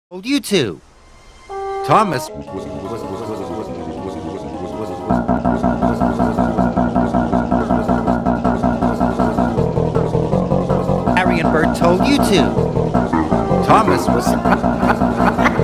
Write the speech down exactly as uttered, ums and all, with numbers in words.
told you to. Thomas Harry and Bert told you to. Thomas was surprised.